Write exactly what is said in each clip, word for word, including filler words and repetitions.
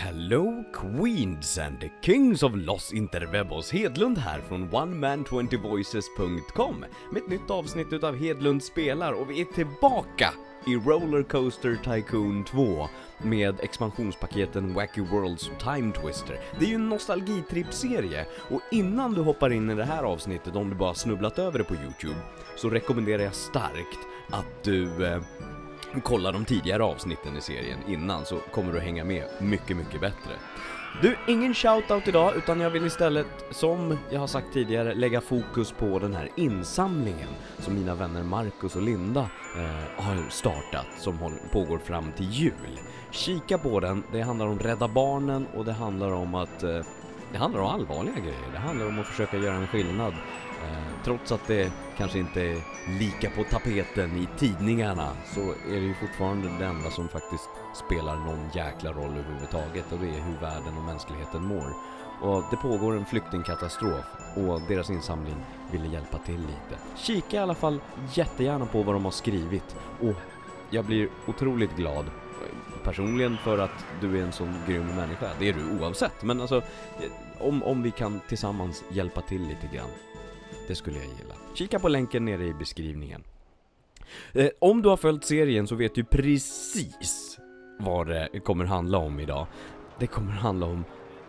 Hello Queens and the Kings of Los Interwebos. Hedlund här från one man twenty voices dot com med ett nytt avsnitt utav Hedlund spelar, och vi är tillbaka i Rollercoaster Tycoon två med expansionspaketen Wacky Worlds och Time Twister. Det är ju en nostalgitrippserie, och innan du hoppar in i det här avsnittet, om du bara snubblat över det på YouTube, så rekommenderar jag starkt att du eh, kolla de tidigare avsnitten i serien innan, så kommer du hänga med mycket, mycket bättre. Du, ingen shoutout idag, utan jag vill istället, som jag har sagt tidigare, lägga fokus på den här insamlingen som mina vänner Marcus och Linda eh, har startat, som håller, pågår fram till jul. Kika på den, det handlar om Rädda Barnen, och det handlar om att eh, det handlar om allvarliga grejer. Det handlar om att försöka göra en skillnad, eh, trots att det kanske inte är lika på tapeten i tidningarna, så är det ju fortfarande det enda som faktiskt spelar någon jäkla roll överhuvudtaget, och det är hur världen och mänskligheten mår. Och det pågår en flyktingkatastrof, och deras insamling ville hjälpa till lite. Kika i alla fall jättegärna på vad de har skrivit, och jag blir otroligt glad personligen för att du är en sån grym människa. Det är du oavsett, men alltså om, om vi kan tillsammans hjälpa till lite grann, det skulle jag gilla. Kika på länken nere i beskrivningen. Eh, om du har följt serien så vet du precis vad det kommer handla om idag. Det kommer handla om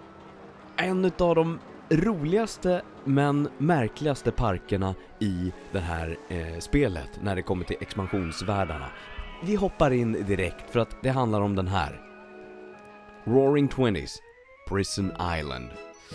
en av de roligaste men märkligaste parkerna i det här eh, spelet när det kommer till expansionsvärldarna. Vi hoppar in direkt, för att det handlar om den här. Roaring Twenties, Prison Island.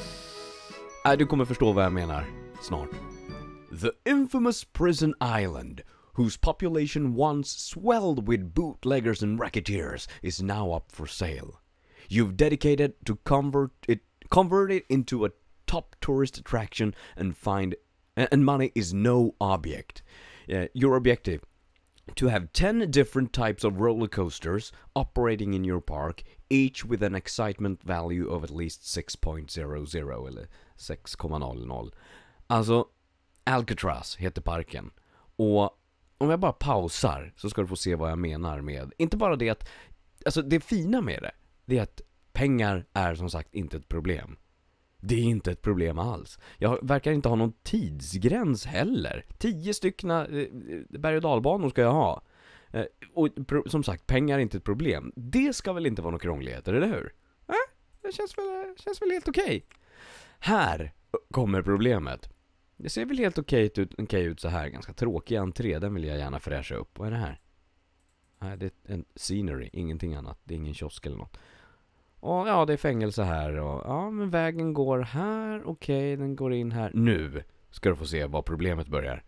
Äh, du kommer förstå vad jag menar snart. The infamous Prison Island, whose population once swelled with bootleggers and racketeers, is now up for sale. You've dedicated to convert it, convert it into a top tourist attraction, and find and money is no object. Uh, your objective: to have ten different types of roller coasters operating in your park, each with an excitement value of at least six point zero zero eller sex komma noll noll. Alltså, Alcatraz heter parken. Och om jag bara pausar så ska du få se vad jag menar med, inte bara det att, alltså det fina med det, det är att pengar är som sagt inte ett problem. Det är inte ett problem alls. Jag verkar inte ha någon tidsgräns heller. Tio stycken eh, berg- och dalbanor ska jag ha. Eh, och pro- som sagt, pengar är inte ett problem. Det ska väl inte vara några krångligheter, eller hur? Eh, det känns väl, känns väl helt okej. Här kommer problemet. Det ser väl helt okej ut, okej ut så här. Ganska tråkig entré, den vill jag gärna fräscha upp. Vad är det här? Nej, det är en scenery, ingenting annat. Det är ingen kiosk eller något. Och ja, det är fängelse här, och ja, men vägen går här. Okej, den går in här. Nu ska du få se vad problemet börjar.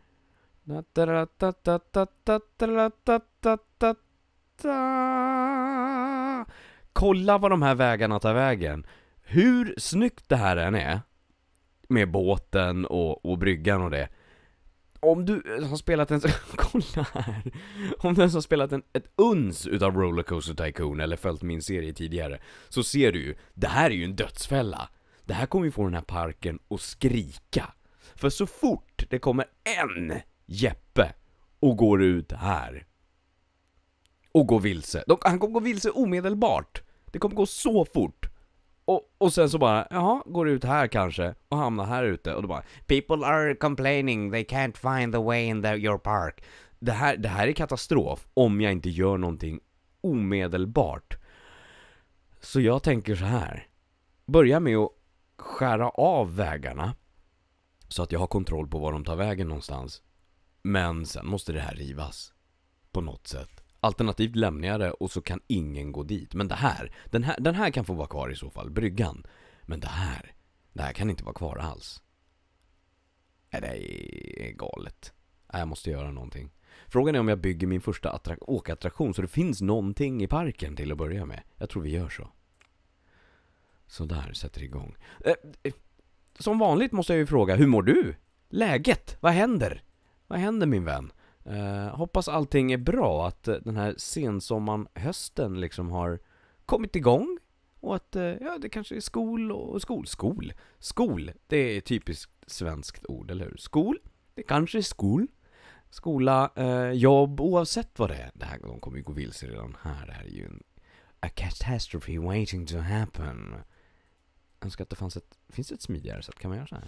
Kolla vad de här vägarna tar vägen. Hur snyggt det här än är, med båten och, och bryggan och det. Om du har spelat en kolla här. Om du har spelat en, ett uns utav Rollercoaster Tycoon eller följt min serie tidigare, så ser du ju, det här är ju en dödsfälla. Det här kommer ju få den här parken att skrika. För så fort det kommer en Jeppe och går ut här och går vilse, de, han kommer gå vilse omedelbart. Det kommer gå så fort. Och, och sen så bara, jaha, går ut här kanske och hamnar här ute, och då bara, people are complaining, they can't find the way in the, your park. Det här, det här är katastrof om jag inte gör någonting omedelbart. Så jag tänker så här. Börja med att skära av vägarna så att jag har kontroll på var de tar vägen någonstans. Men sen måste det här rivas på något sätt. Alternativt lämnar jag det, och så kan ingen gå dit. Men det här, den här, den här kan få vara kvar i så fall, bryggan. Men det här, det här kan inte vara kvar alls. Nej, det är galet. Nej, jag måste göra någonting. Frågan är om jag bygger min första attra- åkattraktion så det finns någonting i parken till att börja med. Jag tror vi gör så. Så där sätter igång. Eh, eh, som vanligt måste jag ju fråga, hur mår du? Läget? Vad händer? Vad händer, min vän? Uh, hoppas allting är bra, att uh, den här sensommaren, hösten liksom har kommit igång, och att uh, ja, det kanske är skol och skol, skol, skol, det är ett typiskt svenskt ord, eller hur? Skol, det kanske är skol, skola, uh, jobb, oavsett vad det är. Det här, de kommer ju gå vilse redan här, det här är ju en A catastrophe waiting to happen. Jag önskar att det fanns ett... Finns det ett smidigare sätt? Kan man göra så här?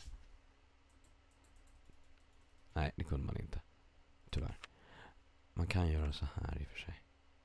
Nej, det kunde man inte. Tyvärr. Man kan göra så här i och för sig.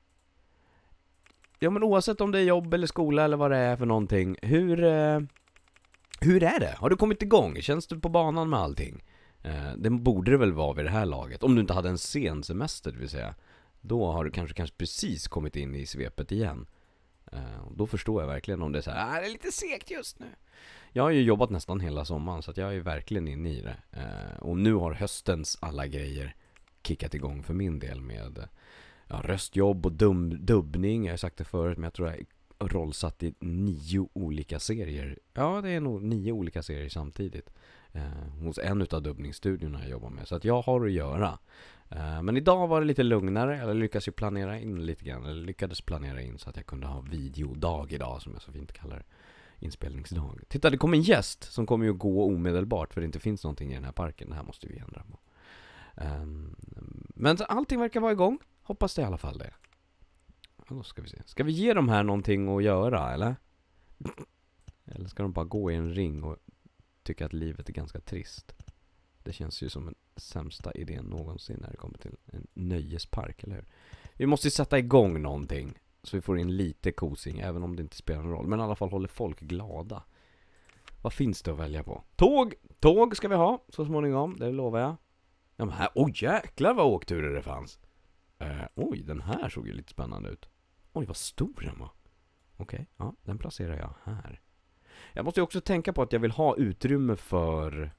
Ja, men oavsett om det är jobb eller skola eller vad det är för någonting. Hur, eh, hur är det? Har du kommit igång? Känns du på banan med allting? Eh, det borde det väl vara vid det här laget. Om du inte hade en sen semester, det vill säga. Då har du kanske, kanske precis kommit in i svepet igen. Eh, och då förstår jag verkligen om det är så här, ah, det är lite segt just nu. Jag har ju jobbat nästan hela sommaren så att jag är verkligen inne i det. Eh, och nu har höstens alla grejer kickat igång för min del med ja, röstjobb och dum, dubbning. Jag har sagt det förut, men jag tror jag är rollsatt i nio olika serier. Ja, det är nog nio olika serier samtidigt. Eh, hos en utav dubbningsstudiorna jag jobbar med. Så att jag har att göra. Eh, men idag var det lite lugnare. Jag lyckades ju planera in lite grann. Eller lyckades planera in så att jag kunde ha videodag idag, som jag så fint kallar det. Inspelningsdag. Titta, det kom en gäst som kommer ju gå omedelbart för det inte finns någonting i den här parken. Det här måste vi ändra på. Um, men allting verkar vara igång. Hoppas det i alla fall det. Då ska vi se. Ska vi ge dem här någonting att göra, eller? Eller ska de bara gå i en ring och tycka att livet är ganska trist? Det känns ju som en sämsta idén någonsin när det kommer till en nöjespark, eller hur? Vi måste ju sätta igång någonting så vi får in lite kosing, även om det inte spelar någon roll. Men i alla fall håller folk glada. Vad finns det att välja på? Tåg! Tåg ska vi ha så småningom, det lovar jag. Ja, men här, oj jäklar vad åkturer det fanns. Uh, oj, den här såg ju lite spännande ut. Oj, vad stor den var. Okej, okay, ja, den placerar jag här. Jag måste ju också tänka på att jag vill ha utrymme för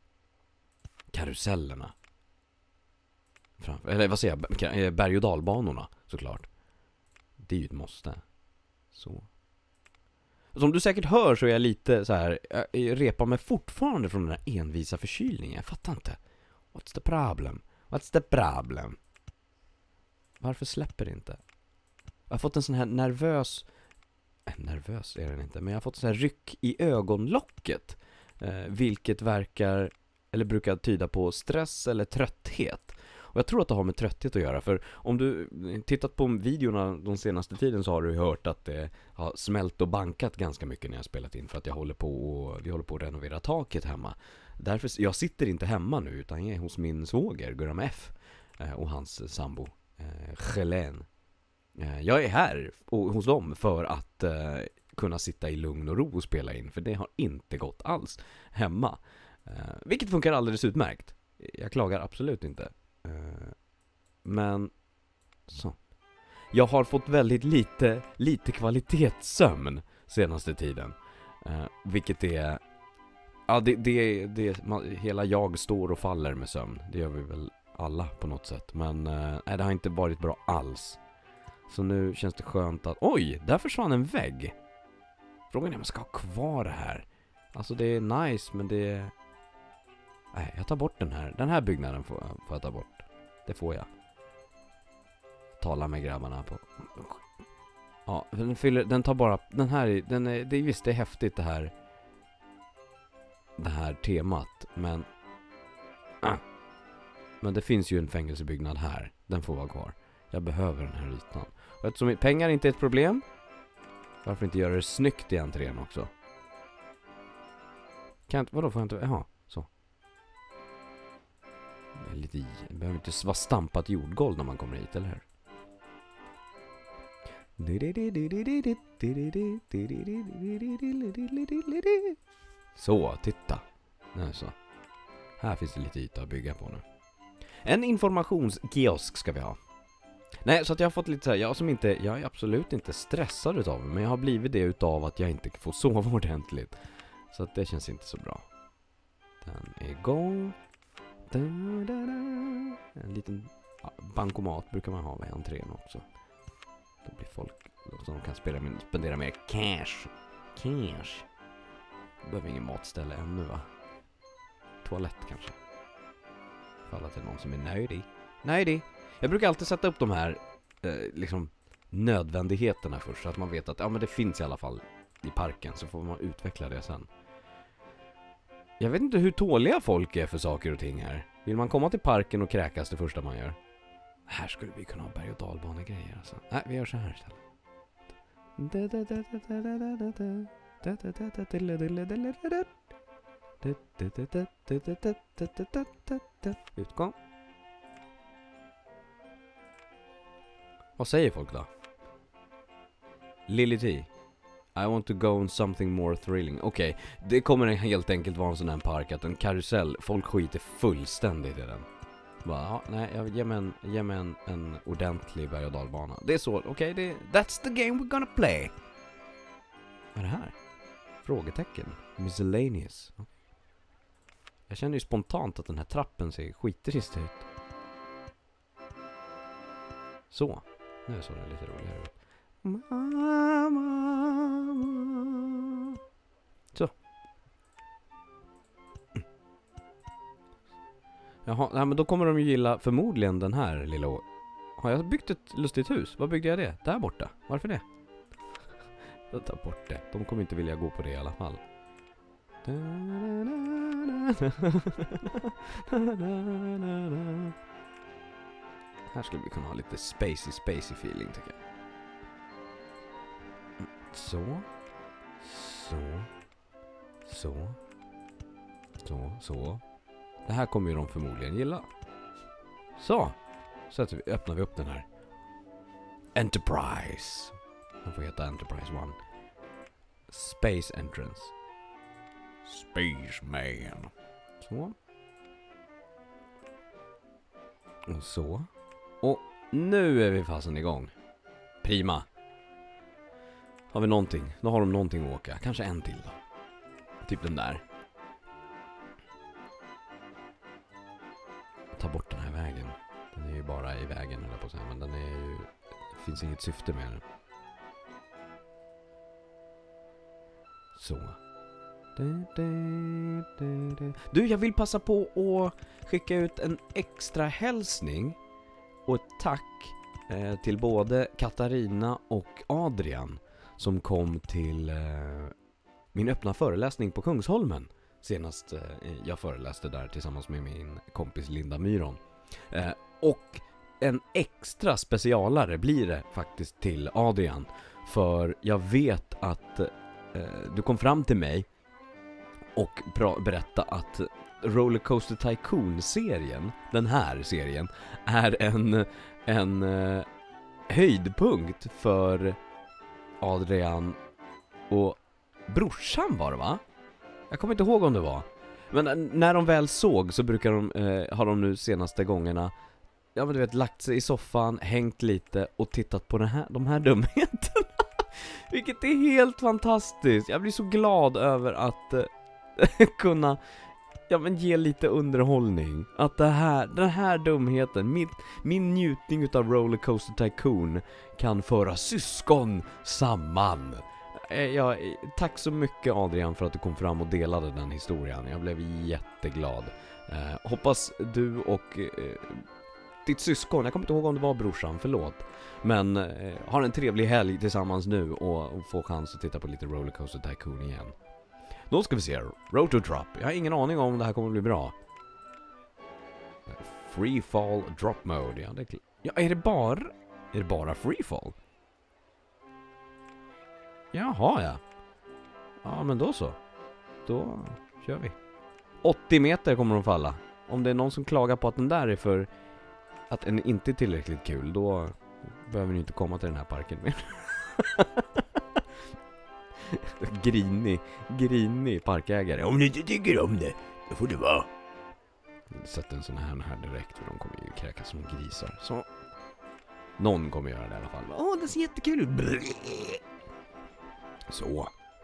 karusellerna. Framför, eller vad säger jag? Berg- och dalbanorna, såklart. Det är ju ett måste. Så. Som du säkert hör så är jag lite så här, jag repar mig fortfarande från den här envisa förkylningen. Jag fattar inte. What's the problem? What's the problem? Varför släpper det inte? Jag har fått en sån här nervös... Äh, nervös är den inte. Men jag har fått en sån här ryck i ögonlocket. Eh, vilket verkar... Eller brukar tyda på stress eller trötthet. Och jag tror att det har med trötthet att göra. För om du tittat på videorna de senaste tiden så har du hört att det har smält och bankat ganska mycket när jag spelat in. För att jag håller på och, vi håller på att renovera taket hemma. Därför, jag sitter inte hemma nu utan jag är hos min svåger, Guram F. Och hans sambo, Helen. Jag är här och, hos dem för att uh, kunna sitta i lugn och ro och spela in. För det har inte gått alls hemma. Uh, vilket funkar alldeles utmärkt. Jag klagar absolut inte. Uh, men så. Jag har fått väldigt lite, lite kvalitetssömn senaste tiden. Uh, vilket är... Ja, det, det, det, man, hela jag står och faller med sömn. Det gör vi väl alla på något sätt. Men uh, nej, det har inte varit bra alls. Så nu känns det skönt att... Oj, där försvann en vägg. Frågan är om jag ska ha kvar det här. Alltså det är nice, men det är... Nej, jag tar bort den här. Den här byggnaden får, får jag ta bort. Det får jag. Tala med grabbarna på... Ja, den fyller... Den tar bara... Den här... Den är, det är visst, det är häftigt det här... Det här temat. Men... Ah. Men det finns ju en fängelsebyggnad här. Den får vara kvar. Jag behöver den här ytan. Och eftersom pengar inte är ett problem, varför inte göra det snyggt i entrén också? Kan jag inte, vadå får jag inte, jaha, så. Det är lite, det behöver inte vara stampat jordgolv när man kommer hit, eller hur? Så, titta. Nej, så. Här finns det lite yta att bygga på nu. En informationskiosk ska vi ha. Nej, så att jag har fått lite så här, jag som inte, jag är absolut inte stressad utav det, men jag har blivit det utav att jag inte får sova ordentligt. Så att det känns inte så bra. Den är igång. En liten ja, bankomat brukar man ha vid entrén också. Då blir folk så de kan spela med, spendera mer cash. Cash. Jag behöver ingen matställe ännu, va? Toalett kanske. För alla till någon som är nöjd. Nöjd. Jag brukar alltid sätta upp de här eh, liksom nödvändigheterna först, så att man vet att ja, men det finns i alla fall i parken, så får man utveckla det sen. Jag vet inte hur tåliga folk är för saker och ting här. Vill man komma till parken och kräkas det första man gör? Här skulle vi kunna ha berg- och dalbanegrejer alltså. Nej, vi gör så här istället. Utgång. Vad säger folk då? Lily T. I want to go on something more thrilling. Okej, okay. Det kommer helt enkelt vara en sån här park att en karusell, folk skiter fullständigt i den. Bara, ja, nej, jag ger mig en, ge mig en, en ordentlig berg- och dalbana. Det är så, okej, okay, det that's the game we're gonna play. Vad är det här? Frågetecken. Miscellaneous. Jag känner ju spontant att den här trappen ser skittrist ut. Så. Nu såg det lite roligare ut. Mamma. Så. Mm. Jaha, nej, men då kommer de ju gilla förmodligen den här lilla... Har jag byggt ett lustigt hus? Vad byggde jag det? Där borta. Varför det? Jag tar bort det. De kommer inte vilja gå på det i alla fall. Här skulle vi kunna ha lite spacey spacey feeling tycker jag. Så. Så. Så. Så. Så. Det här kommer ju de förmodligen gilla. Så. Så att vi öppnar vi upp den här. Enterprise. Den får heta Enterprise One. Space Entrance. Spaceman. Så. Och så. Och nu är vi fasen igång. Prima. Har vi någonting? Då har de någonting att åka. Kanske en till då. Typ den där. Ta bort den här vägen. Den är ju bara i vägen eller på så här, men den är ju... Det finns inget syfte med den. Så. Du, jag vill passa på att skicka ut en extra hälsning och ett tack eh, till både Katarina och Adrian som kom till eh, min öppna föreläsning på Kungsholmen. Senast eh, jag föreläste där tillsammans med min kompis Linda Myron. Eh, och en extra specialare blir det faktiskt till Adrian. För jag vet att eh, du kom fram till mig och berätta att Rollercoaster Tycoon-serien, den här serien, är en, en uh, höjdpunkt för Adrian och brorsan var det va? Jag kommer inte ihåg om det var. Men uh, när de väl såg så brukar de, uh, har de nu senaste gångerna ja men du vet, lagt sig i soffan, hängt lite och tittat på den här, de här dumheterna. Vilket är helt fantastiskt. Jag blir så glad över att uh, kunna ja, men ge lite underhållning. Att det här, den här dumheten, min, min njutning utav Rollercoaster Tycoon kan föra syskon samman. Ja, tack så mycket Adrian för att du kom fram och delade den historien. Jag blev jätteglad. Eh, hoppas du och eh, ditt syskon, jag kommer inte ihåg om det var brorsan, förlåt. Men eh, har en trevlig helg tillsammans nu och, och får chans att titta på lite Rollercoaster Tycoon igen. Då ska vi se, Rotodrop. Jag har ingen aning om det här kommer bli bra. Free fall drop mode. Ja, det är, ja, är det bara är det bara free fall? Jaha, ja. Ja, men då så. Då kör vi. åttio meter kommer de falla. Om det är någon som klagar på att den där är för att den inte är tillräckligt kul, då behöver ni inte komma till den här parken mer. grinig, grinig parkägare. Om ni inte tycker om det, då får det vara. Sätt en sån här, här direkt, för de kommer ju kräkas som grisar. Så. Någon kommer göra det i alla fall. Åh, det ser jättekul ut. Så.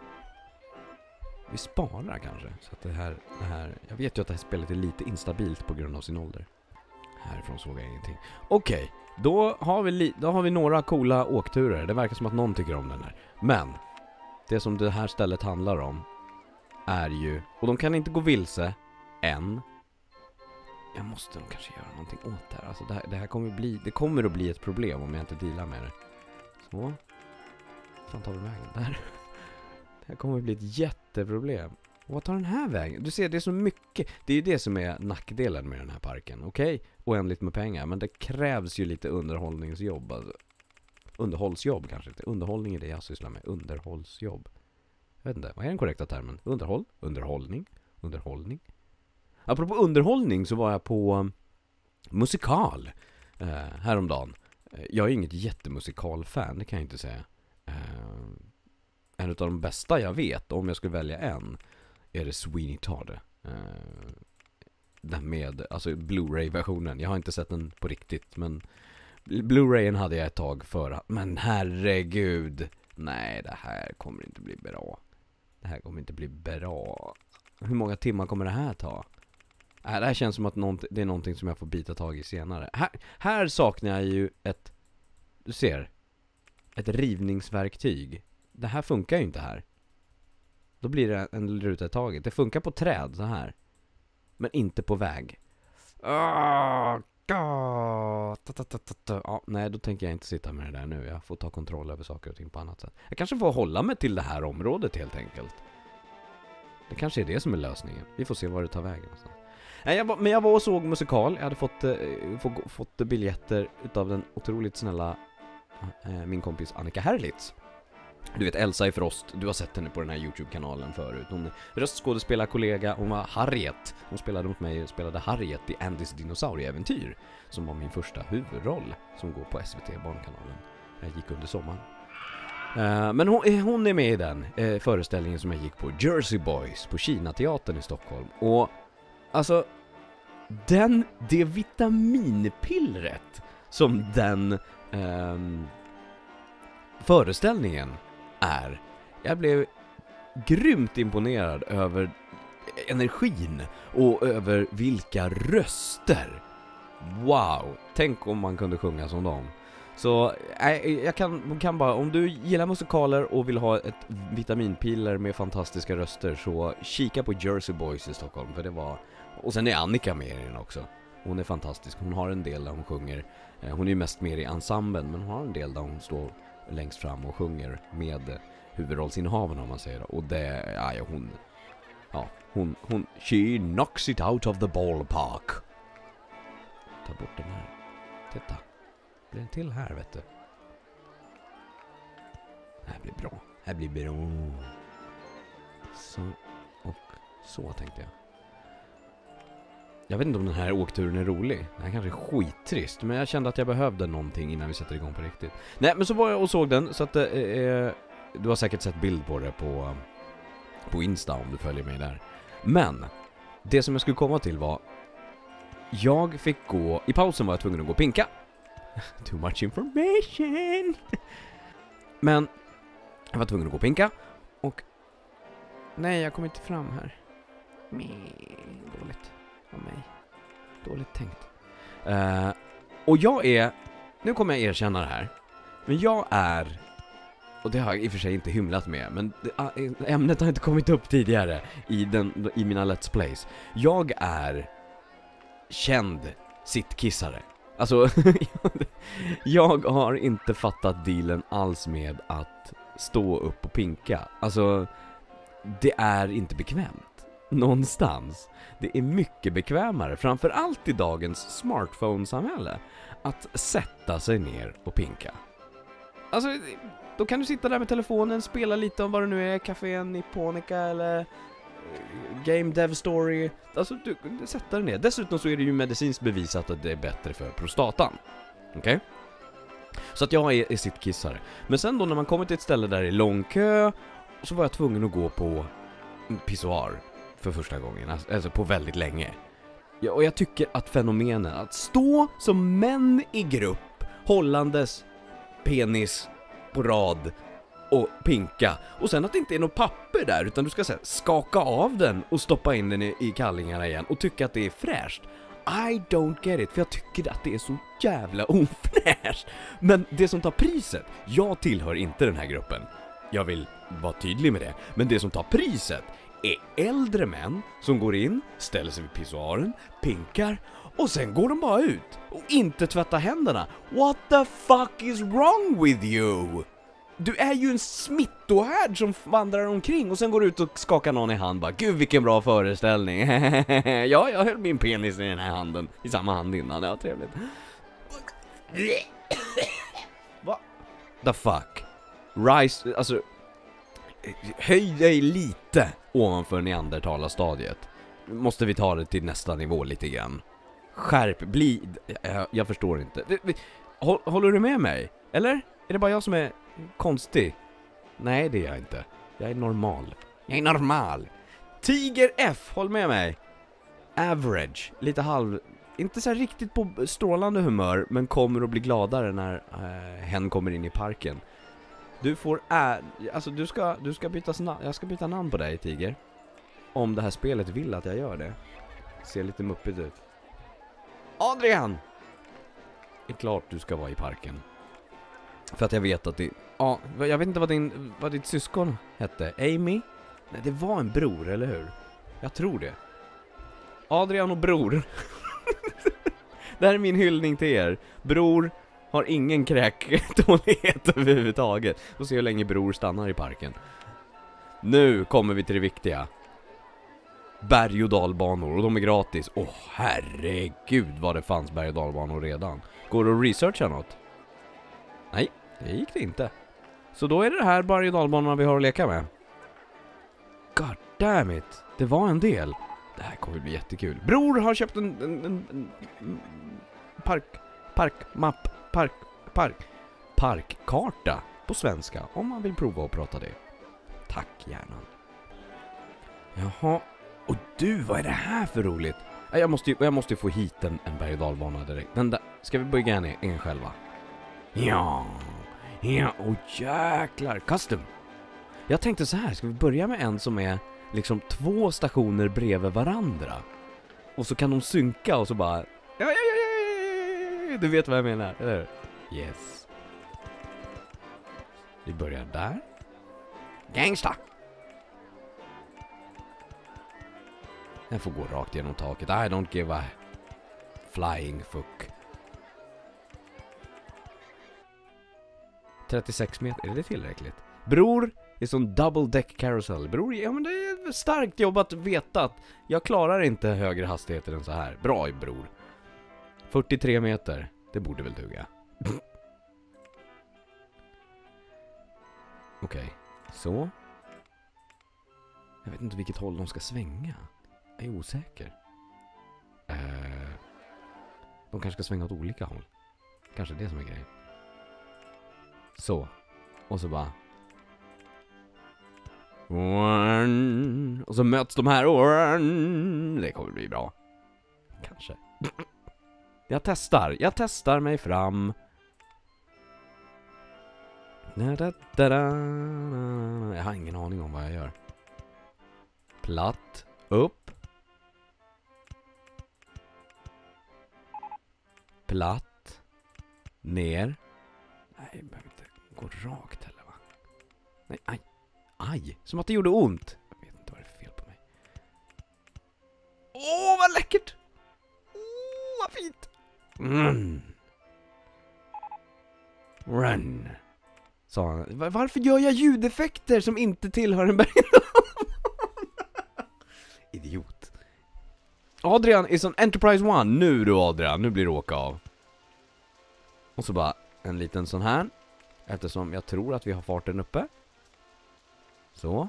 Vi sparar kanske. Så att det här, det här... Jag vet ju att det här spelet är lite instabilt på grund av sin ålder. Härifrån såg jag ingenting. Okej, okay, då, har vi li- då har vi några coola åkturer. Det verkar som att någon tycker om den här. Men... det som det här stället handlar om är ju... och de kan inte gå vilse än. Jag måste nog kanske göra någonting åt det här. Alltså det här, det här kommer bli... det kommer att bli ett problem om jag inte dealar med det. Så. Fan tar vi vägen där. Det här kommer att bli ett jätteproblem. Och vad tar den här vägen? Du ser, det är så mycket. Det är ju det som är nackdelen med den här parken. Okej? Okay? Oändligt med pengar. Men det krävs ju lite underhållningsjobb alltså. underhållsjobb kanske. Underhållning är det jag sysslar med. Underhållsjobb. Jag vet inte, vad är den korrekta termen? Underhåll? Underhållning? Underhållning? Apropå underhållning så var jag på musikal eh, häromdagen. Jag är inget jättemusikalfan, det kan jag inte säga. Eh, en av de bästa jag vet, om jag skulle välja en, är det Sweeney Todd. Eh, den med, alltså Blu-ray-versionen. Jag har inte sett den på riktigt, men Blu-rayen hade jag ett tag för. Men herregud, nej, det här kommer inte bli bra. Det här kommer inte bli bra. Hur många timmar kommer det här ta? Äh, det här känns som att nånt- det är någonting som jag får bita tag i senare. Här, här saknar jag ju ett, du ser, ett rivningsverktyg. Det här funkar ju inte här. Då blir det en ruta i taget. Det funkar på träd så här. Men inte på väg. Oh, God. Ta, ta, ta, ta, ta. Ja, nej, då tänker jag inte sitta med det där nu. Jag får ta kontroll över saker och ting på annat sätt. Jag kanske får hålla mig till det här området helt enkelt. Det kanske är det som är lösningen. Vi får se var det tar vägen. Nej, jag var, men jag var och såg musikal. Jag hade fått, eh, få, fått biljetter utav den otroligt snälla eh, min kompis Annika Herlitz. Du vet, Elsa i Frost. Du har sett henne på den här YouTube-kanalen förut. Hon är röstskådespelarkollega. Hon var Harriet. Hon spelade mot mig och spelade Harriet i Andys dinosaurieäventyr, som var min första huvudroll, som går på S V T Barnkanalen. Jag gick under sommaren. Uh, men hon, hon är med i den uh, föreställningen som jag gick på, Jersey Boys, på Kinateatern i Stockholm. Och alltså, den, det vitaminpillret som den um, föreställningen är. Jag blev grymt imponerad över energin och över vilka röster. Wow, tänk om man kunde sjunga som dem. Så äh, jag kan, kan bara, om du gillar musikaler och vill ha ett vitaminpiller med fantastiska röster, så kika på Jersey Boys i Stockholm, för det var. Och sen är Annika med i den också. Hon är fantastisk. Hon har en del där hon sjunger. Hon är ju mest med i ensemblen, men hon har en del där hon står längst fram och sjunger med huvudrollsinnehaven, om man säger det. Och det, ja, hon ja, hon, hon she knocks it out of the ballpark. Ta bort den här. Titta. Blir en till här, vet du. Det här blir bra. Det här blir bra. Så och så tänkte jag. Jag vet inte om den här åkturen är rolig. Det här kanske är skittrist, men jag kände att jag behövde någonting innan vi sätter igång på riktigt. Nej, men så var jag och såg den, så att eh, du har säkert sett bild på det på, på Insta om du följer mig där. Men det som jag skulle komma till var, jag fick gå, i pausen var jag tvungen att gå och pinka. Too much information. Men jag var tvungen att gå och pinka. Och nej, jag kom inte fram här. Dåligt av mig. Dåligt tänkt. Uh, och jag är, nu kommer jag erkänna det här, men jag är, och det har jag i och för sig inte hymlat med, men det, uh, ämnet har inte kommit upp tidigare i, den, i mina Let's Plays. Jag är känd sittkissare. Alltså, jag har inte fattat dealen alls med att stå upp och pinka. Alltså, det är inte bekvämt någonstans. Det är mycket bekvämare, framförallt i dagens smartphone-samhälle, att sätta sig ner och pinka. Alltså, då kan du sitta där med telefonen, spela lite om vad det nu är, Café Nipponica eller Game Dev Story. Alltså, du, du sätter dig ner. Dessutom så är det ju medicinskt bevisat att det är bättre för prostatan. Okej? Okay? Så att jag är, är sittkissare. Men sen då när man kommer till ett ställe där det är lång kö, så var jag tvungen att gå på pissoar för första gången. Alltså på väldigt länge. Ja, och jag tycker att fenomenen att stå som män i grupp, hållandes penis på rad och pinka, och sen att det inte är något papper där, utan du ska så här, skaka av den och stoppa in den i, i kallingarna igen och tycka att det är fräscht. I don't get it, för jag tycker att det är så jävla ofräscht. Men det som tar priset, jag tillhör inte den här gruppen. Jag vill vara tydlig med det. Men det som tar priset är äldre män som går in, ställer sig vid pissoaren, pinkar och sen går de bara ut och inte tvättar händerna. What the fuck is wrong with you? Du är ju en smittohärd som vandrar omkring och sen går ut och skakar någon i hand. Bara, gud vilken bra föreställning. Ja, jag höll min penis i den här handen, i samma hand innan. Ja, trevligt. Va? The fuck? Rise, alltså... Höj dig lite ovanför neandertalarstadiet. Måste vi ta det till nästa nivå lite grann. Skärp, bli... Jag, jag förstår inte. Håller du med mig? Eller? Är det bara jag som är konstig? Nej, det är jag inte. Jag är normal. Jag är normal. Tiger F, håll med mig. Average, lite halv... Inte så här riktigt på strålande humör, men kommer att bli gladare när äh, hen kommer in i parken. Du får ä... Alltså du ska, du ska byta sna... Jag ska byta namn på dig, Tiger. Om det här spelet vill att jag gör det. Ser lite muppigt ut. Adrian! Det är klart du ska vara i parken. För att jag vet att det... Ja, jag vet inte vad, din, vad ditt syskon hette. Amy? Nej, det var en bror, eller hur? Jag tror det. Adrian och bror. Det här är min hyllning till er. Bror har ingen kräktålighet överhuvudtaget. Och se hur länge bror stannar i parken. Nu kommer vi till det viktiga. Berg- och dalbanor, och de är gratis. Åh, oh, herregud vad det fanns berg- och dalbanor redan. Går det att researcha något? Nej, det gick det inte. Så då är det här berg- och dalbanorna vi har att leka med. God damn it, det var en del. Det här kommer bli jättekul. Bror har köpt en, en, en, en park, park, mapp, park, park, parkkarta på svenska. Om man vill prova att prata det. Tack, gärna. Jaha. Och du, vad är det här för roligt? Jag måste ju, jag måste ju få hit en, en berg- och dalbana direkt. Den där, ska vi börja en, en själva? Ja. Ja, åh jäklar. Custom. Jag tänkte så här, ska vi börja med en som är liksom två stationer bredvid varandra? Och så kan de synka och så bara... Ja, ja, ja, ja. Du vet vad jag menar, eller? Yes. Vi börjar där. Gangsta. Den får gå rakt genom taket. I don't give a flying fuck. trettiosex meter, är det tillräckligt? Bror, det är sån double deck carousel. Bror, ja men det är starkt jobbat att veta att jag klarar inte högre hastigheter än så här. Bra, bror. fyrtiotre meter, det borde väl duga. Okej, okay. Så. Jag vet inte vilket håll de ska svänga. Jag är osäker. Uh, de kanske ska svänga åt olika håll. Kanske det som är grejen. Så. Och så bara... One. Och så möts de här. One. Det kommer bli bra. Kanske. Jag testar. Jag testar mig fram. Jag har ingen aning om vad jag gör. Platt. Upp. Platt. Ner. Nej, jag behöver inte gå rakt heller, va? Nej, aj. Aj, som att det gjorde ont. Jag vet inte vad det är för fel på mig. Åh, vad läckert! Åh, vad fint! Mm. Run. Sa han. Varför gör jag ljudeffekter som inte tillhör en berg? Idiot. Adrian är som Enterprise One. Nu du, Adrian, nu blir det åka av. Och så bara en liten sån här. Eftersom jag tror att vi har farten uppe. Så.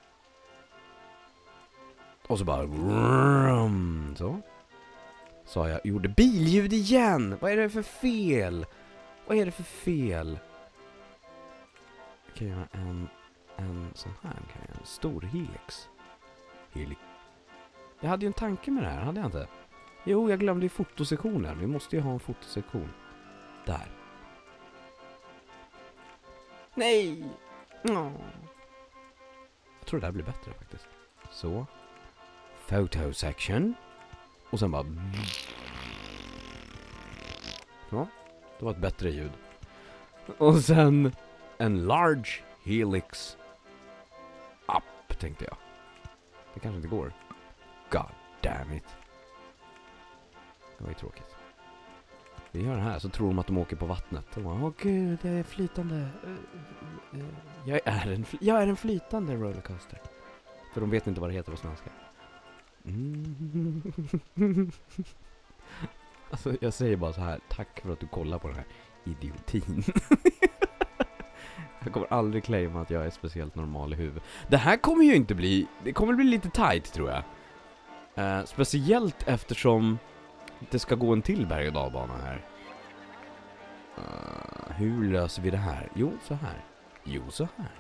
Och så bara... Så. Sa jag. Gjorde billjud igen. Vad är det för fel? Vad är det för fel? Kan jag göra en... En sån här. Kan jag göra en stor helix. Helix. Jag hade ju en tanke med det här. Hade jag inte? Jo, jag glömde ju fotosektionen. Vi måste ju ha en fotosektion. Där. Nej! Oh. Jag tror det här blir bättre faktiskt. Så. Photo section. Och sen bara... Ja, det var ett bättre ljud. Och sen en large helix up, tänkte jag. Det kanske inte går. God damn it. Det var ju tråkigt. Vi gör det här så tror de att de åker på vattnet. De bara, åh gud, det är flytande. Jag är en, fly- jag är en flytande rollercoaster. För de vet inte vad det heter på svenska. Mm. Alltså, jag säger bara så här. Tack för att du kollar på den här idiotin. Jag kommer aldrig claima att jag är speciellt normal i huvudet. Det här kommer ju inte bli... Det kommer bli lite tight, tror jag. Uh, speciellt eftersom det ska gå en till berg- och dalbana här. Uh, hur löser vi det här? Jo, så här. Jo, så här.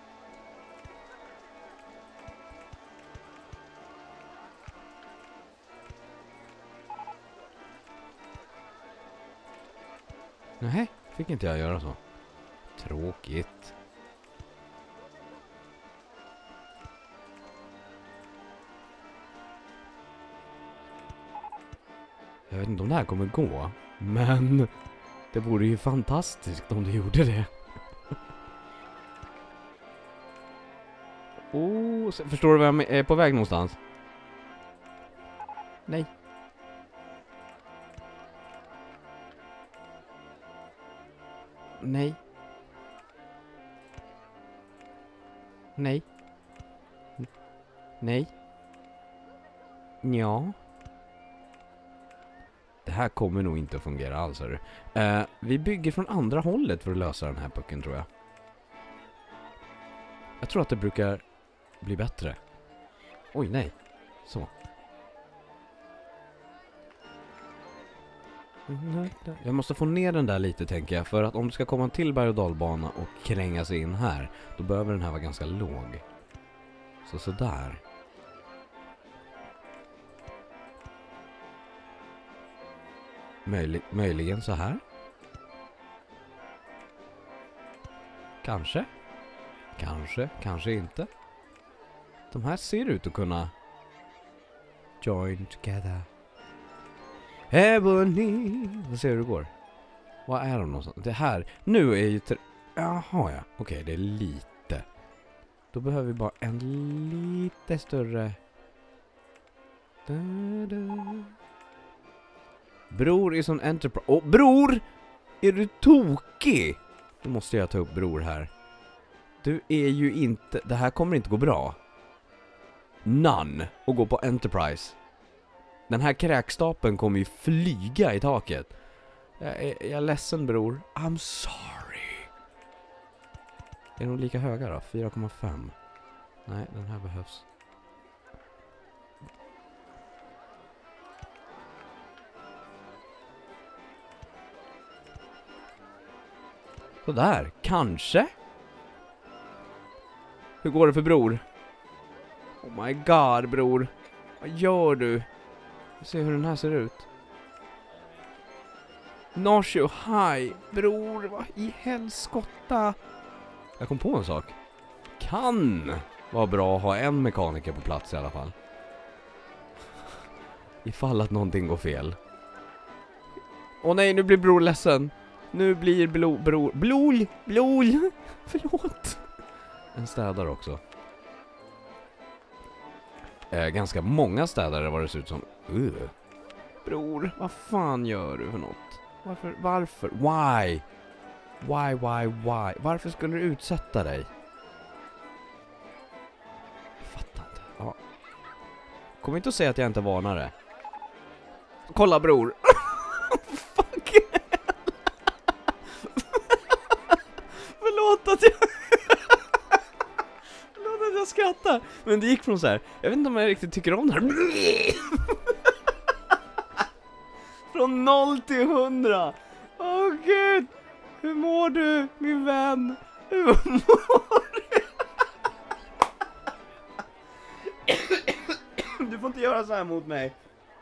Nej, fick inte jag göra så. Tråkigt. Jag vet inte om det här kommer gå, men det vore ju fantastiskt om det gjorde det. Oh, förstår du vad jag är på väg någonstans? Nej. Nej. Nej. Nej. Ja. Det här kommer nog inte att fungera alls. Uh, vi bygger från andra hållet för att lösa den här pucken, tror jag. Jag tror att det brukar bli bättre. Oj, nej. Så. Jag måste få ner den där lite, tänker jag. För att om det ska komma en till berg- och dalbana och kränga sig in här, då behöver den här vara ganska låg. Så sådär. Möjlig, möjligen så här. Kanske. Kanske, kanske inte. De här ser ut att kunna join together. Ebony. Vad ser du hur det går? Vad är de någonstans? Det här. Nu är ju... Jaha, ja. Okej, det är lite. Då behöver vi bara en lite större... Da, da. Bror är som Enterprise. Åh, oh, bror! Är du tokig? Då måste jag ta upp bror här. Du är ju inte... Det här kommer inte gå bra. None. Och gå på Enterprise. Den här kräkstapeln kommer ju flyga i taket. Jag är, jag är ledsen, bror. I'm sorry. Är de lika höga då? fyra komma fem. Nej, den här behövs. Så där, kanske. Hur går det för bror? Oh my god, bror. Vad gör du? Se hur den här ser ut. Norsho, hi. Bror, vad i helskotta. Jag kom på en sak. Kan vara bra att ha en mekaniker på plats i alla fall. Ifall att någonting går fel. Åh nej, nu blir bror ledsen. Nu blir blo, bror... Blol! Blol! Förlåt. En städare också. Eh, ganska många städare var det ser ut som. Uh. Bror, vad fan gör du för något? Varför? Varför? Why? Why, why, why? Varför skulle du utsätta dig? Jag fattar inte. Ja. Kom inte att säga att jag inte varnar det. Kolla, bror. Fuck. Förlåt att jag... Förlåt att jag skrattar. Men det gick från så här. Jag vet inte om jag riktigt tycker om det här. Från noll till hundra. Åh gud. Hur mår du, min vän? Hur mår du? Du får inte göra så här mot mig.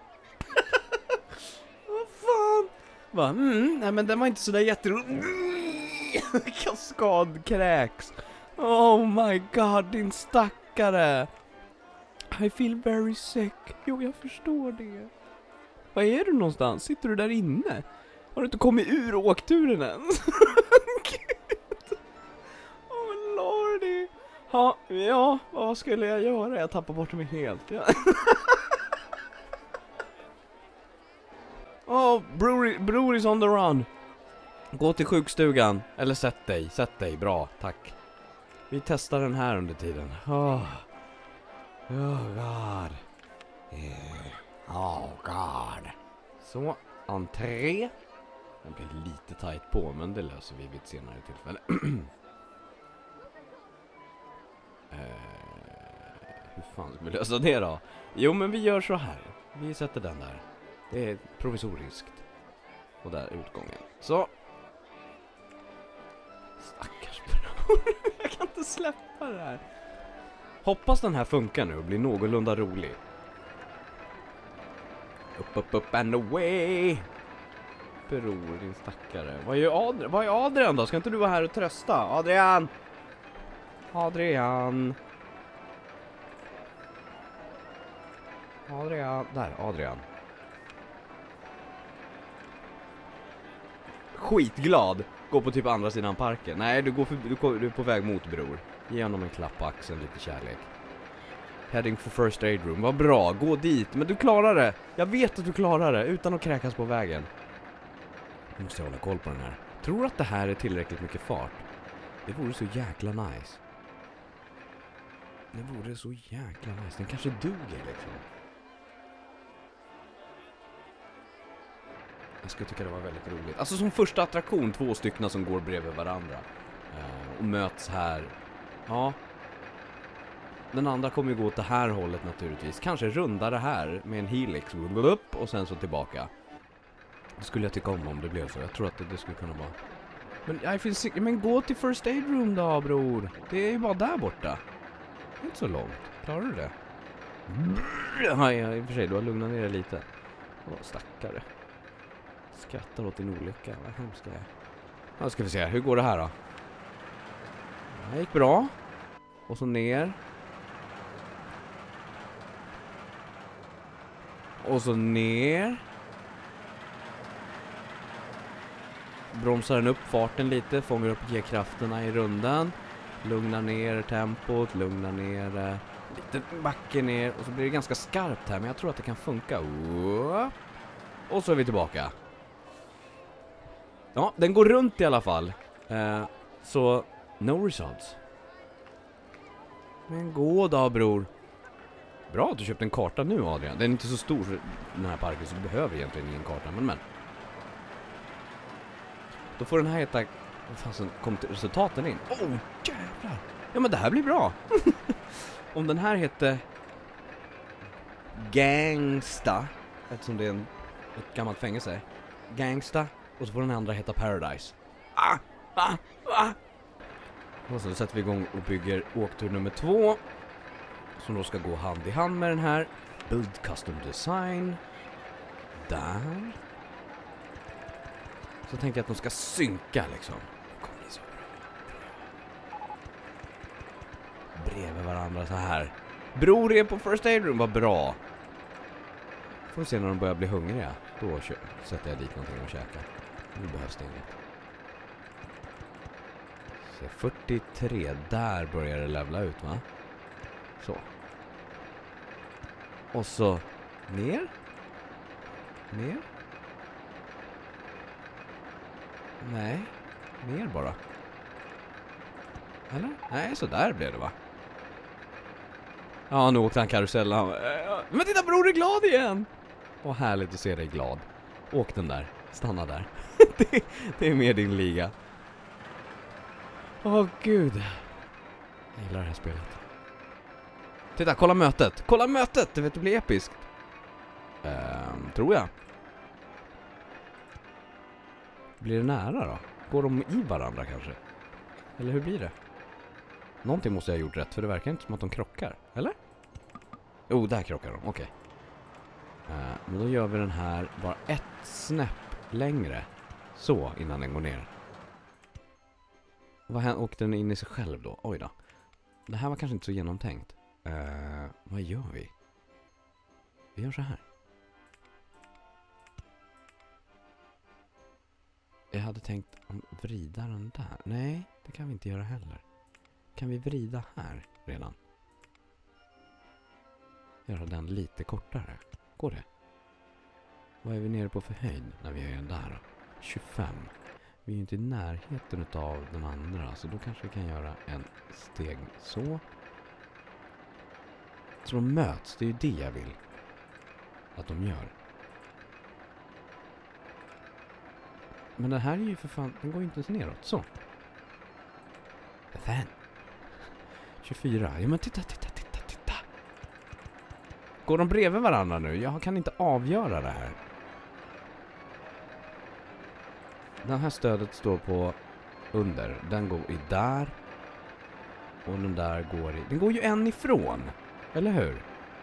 Vad fan? Va? Mm, nej men den var inte så där jätterolig. Kaskadkräks. Oh my god, din stackare. I feel very sick. Jo, jag förstår det. Vad är du någonstans? Sitter du där inne? Har du inte kommit ur åkturen än? Gud. Oh lordy. Ha, ja, vad skulle jag göra? Jag tappar bort mig helt. Ja. Oh, bror, bror is on the run. Gå till sjukstugan. Eller sätt dig, sätt dig. Bra, tack. Vi testar den här under tiden. Oh, oh god. Oh god. Så, entré. Den blir lite tight på, men det löser vi vid ett senare tillfälle. fan ska vi lösa det då? Jo, men vi gör så här. Vi sätter den där. Det är provisoriskt. Och där är utgången. Så. Stackars bror. Jag kan inte släppa det här. Hoppas den här funkar nu och blir någorlunda rolig. Upp, upp, upp and away. Bror, din stackare. Vad är Adrian? Vad är Adrian då? Ska inte du vara här och trösta? Adrian! Adrian! Adrian. Där, Adrian. Skitglad. Gå på typ andra sidan parken. Nej, du, går för, du, går, du är på väg mot bror. Ge honom en klapp på axeln, lite kärlek. Heading for first aid room. Vad bra, gå dit. Men du klarar det. Jag vet att du klarar det utan att kräkas på vägen. Nu måste jag hålla koll på den här. Tror att det här är tillräckligt mycket fart. Det vore så jäkla nice. Det vore så jäkla nice. Den kanske duger liksom. Jag skulle tycka det var väldigt roligt. Alltså som första attraktion, två stycken som går bredvid varandra. Uh, och möts här. Ja. Den andra kommer ju gå åt det här hållet naturligtvis. Kanske runda det här med en helix. Upp och sen så tillbaka. Det skulle jag tycka om om det blev så. Jag tror att det, det skulle kunna vara... Men, jag finns, men gå till first aid room då, bror. Det är ju bara där borta. Det är inte så långt. Klarar du det? Ja, i och för sig. Du har lugnat ner dig lite. Åh, stackare. Skrattar åt din olycka. Vad hemskt det är. Ja, ska vi se. Hur går det här då? Det gick bra. Och så ner. Och så ner. Bromsar den upp farten lite. Fångar upp G-krafterna i rundan. Lugnar ner tempot. Lugnar ner eh, lite backe ner. Och så blir det ganska skarpt här. Men jag tror att det kan funka. Och så är vi tillbaka. Ja, den går runt i alla fall. Eh, så, no results. Men gå då, bror. Bra att du köpte en karta nu, Adrian. Den är inte så stor, den här parken, så du behöver egentligen ingen karta. Men, men. Då får den här heta... Vad fasen kom till resultaten in? Åh, oh, jävlar! Ja, men det här blir bra. Om den här heter... Gangsta. Eftersom det är en, ett gammalt fängelse. Gangsta. Och så får den andra heta Paradise. Ah! Ah! Ah! Och så sätter vi igång och bygger åktur nummer två. Som då ska gå hand i hand med den här. Build custom design. Där. Så tänker jag att de ska synka liksom. Kom in så bra. Bredvid varandra så här. Bror är på first aid room, vad bra. Får vi se när de börjar bli hungriga. Då sätter jag dit någonting och käkar. Nu behövs det inget. Så fyrtiotre, där börjar det levla ut, va? Så. Och så ner. Ner. Nej, ner bara. Eller? Nej, så där blev det, va? Ja, nu åkte han karusellen. Men titta, bror är glad igen! Åh, härligt att se dig glad. Åk den där. Stanna där. det, det är mer din liga. Åh, gud. Jag gillar det här spelet. Titta, kolla mötet. Kolla mötet! Det vet du blir episkt. Ehm, tror jag. Blir det nära då? Går de i varandra kanske? Eller hur blir det? Någonting måste jag ha gjort rätt, för det verkar inte som att de krockar. Eller? Jo, oh, där krockar de. Okej. Okay. Uh, men då gör vi den här bara ett snäpp längre. Så, innan den går ner. Vad händer? Åkte den in i sig själv då? Oj då. Det här var kanske inte så genomtänkt. Uh, vad gör vi? Vi gör så här. Jag hade tänkt om vrida den där. Nej, det kan vi inte göra heller. Kan vi vrida här redan? Göra den lite kortare. Går det? Vad är vi nere på för höjd när vi gör den där? tjugofem. Vi är ju inte i närheten av den andra. Så då kanske vi kan göra en steg så. Så de möts. Det är ju det jag vill att de gör. Men det här är ju för fan... Den går ju inte ens neråt. Så. Fan. tjugofyra. Ja, men titta, titta, titta, titta. Går de bredvid varandra nu? Jag kan inte avgöra det här. Den här stödet står på under. Den går i där. Och den där går i... Den går ju en ifrån. Eller hur?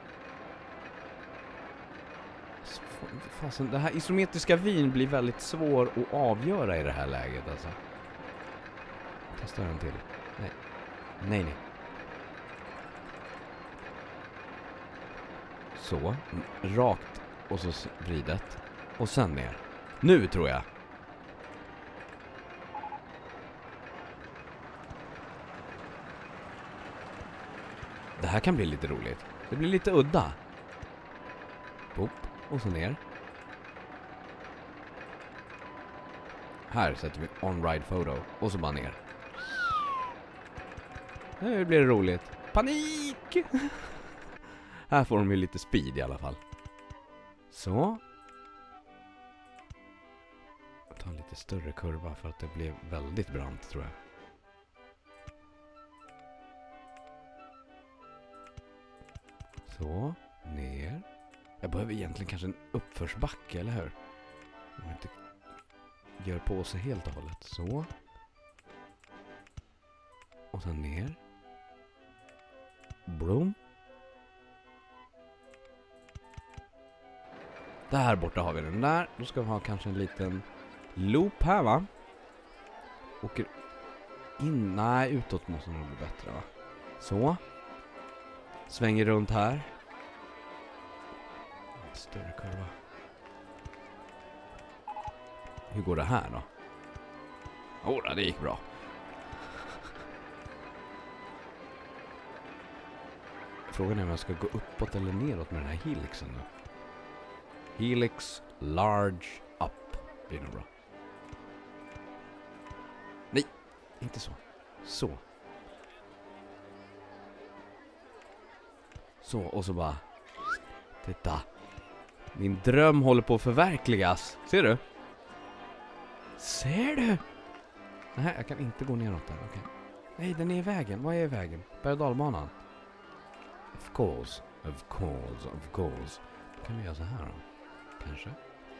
Fasen, det här isometriska vin blir väldigt svår att avgöra i det här läget alltså. Testar en till. Nej. Nej, nej. Så. Rakt. Och så vridet. Och sen ner. Nu tror jag. Det här kan bli lite roligt. Det blir lite udda. Boop. Och så ner. Här sätter vi on-ride photo. Och så bara ner. Nu blir det roligt. Panik! Här får de ju lite speed i alla fall. Så. Ta en lite större kurva för att det blev väldigt brant tror jag. Så. Ner. Jag behöver egentligen kanske en uppförsbacke, eller hur? Om jag inte gör på sig helt och hållet. Så. Och sen ner. Bloom. Där borta har vi den där. Då ska vi ha kanske en liten loop här, va? Åker in. Nej, utåt måste nog bli bättre, va? Så. Svänger runt här. Större kurva. Hur går det här då? Åh, det gick bra. Frågan är om jag ska gå uppåt eller neråt med den här helixen nu. Helix large up. Det är nog bra. Nej, inte så. Så. Så, och så bara... Titta. Min dröm håller på att förverkligas. Ser du? Ser du? Nej, jag kan inte gå neråt där. Okay. Nej, den är i vägen. Vad är i vägen? Berg- och dalbanan. Of course. Of course. Of course. Då kan vi göra så här då. Kanske.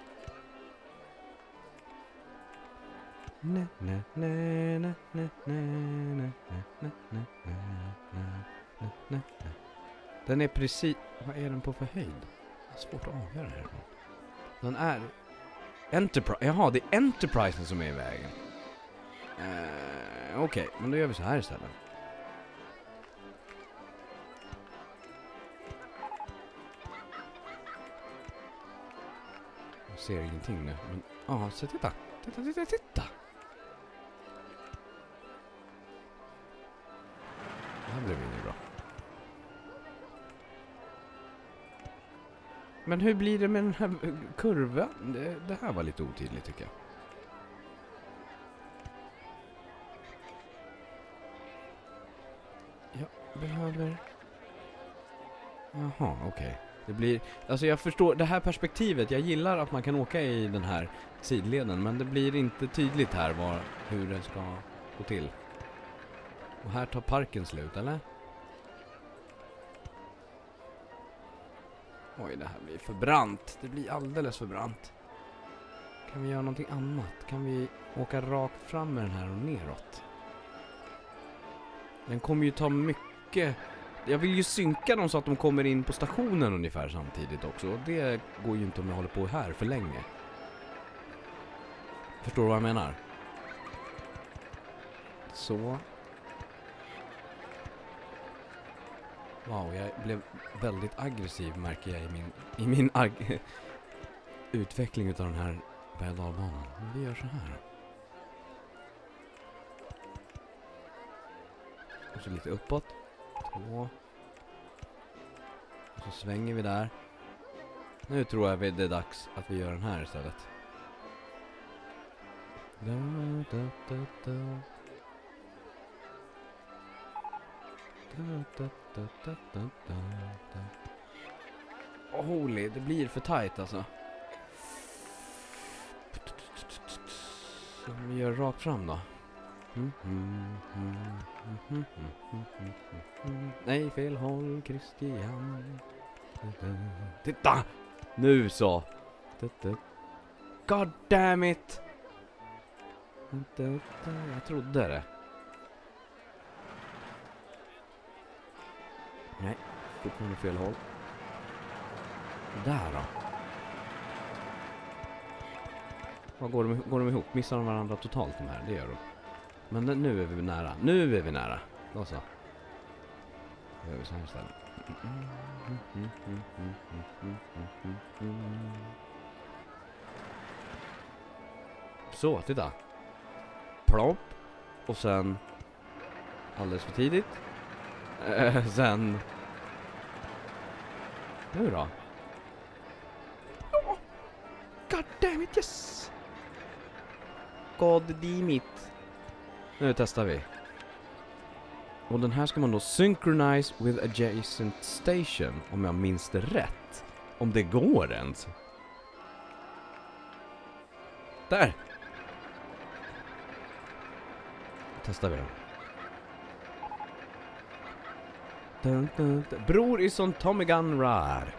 Nej, nej, nej, nej, nej, nej, nej, nej, nej, nej, nej, nej, nej. Den är precis... Vad är den på för höjd? Det är svårt att avgöra det här. Den är... Enterprise... Jaha, det är Enterprisen som är i vägen. Uh, Okej, okay, men då gör vi så här istället. Jag ser ingenting nu, men... Ja, ah, så titta. Titta, titta, titta. Det här blev ju bra. Men hur blir det med den här kurvan? Det, det här var lite otydligt tycker jag. Jag behöver... Jaha, okej. Okay. Det blir... Alltså jag förstår, det här perspektivet, jag gillar att man kan åka i den här sidleden, men det blir inte tydligt här var, hur det ska gå till. Och här tar parken slut, eller? Oj, det här blir för brant. Det blir alldeles för brant. Kan vi göra någonting annat? Kan vi åka rakt fram med den här och neråt? Den kommer ju ta mycket... Jag vill ju synka dem så att de kommer in på stationen ungefär samtidigt också. Och det går ju inte om jag håller på här för länge. Förstår du vad jag menar? Så. Wow, jag blev väldigt aggressiv märker jag i min, i min ag- utveckling utav den här berg- och dalbanan. Men vi gör så här. Och så lite uppåt. Två. Och så svänger vi där. Nu tror jag det är dags att vi gör den här istället. Da, da, da, da. Da, da, da, da, da, da. Oh, holy, det blir för tight alltså. Så vi gör rakt fram då. Mm, mm, mm, mm, mm, mm, mm, mm. Nej, fel håll, Christian. Titta! Nu så! God damn it! Jag trodde det. Nej, fortfarande fel håll. Där då. Vad går de, går de ihop? Missar de varandra totalt de här? Det gör de. Men den, nu är vi nära. Nu är vi nära. Då så. Då gör vi så här istället. Så, titta. Plopp. Och sen alldeles för tidigt. Äh, sen nu då. Oh, God damn it, yes. God damn it. Nu testar vi. Och den här ska man då synchronize with adjacent station, om jag minns det rätt. Om det går ens. Där. Testar vi den. Dun, dun, dun. Bror i sån Tommy Gun Rar.